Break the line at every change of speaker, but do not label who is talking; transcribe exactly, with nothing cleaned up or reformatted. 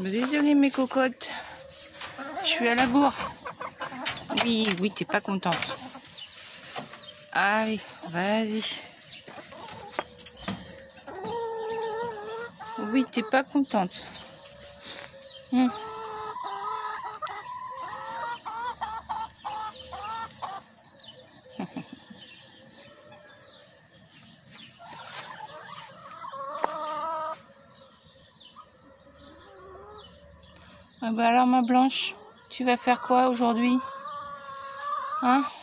Désolée mes cocottes, je suis à la bourre. Oui, oui, t'es pas contente. Allez, vas-y. Oui, t'es pas contente. Hum. Ah bah alors ma Blanche, tu vas faire quoi aujourd'hui? Hein?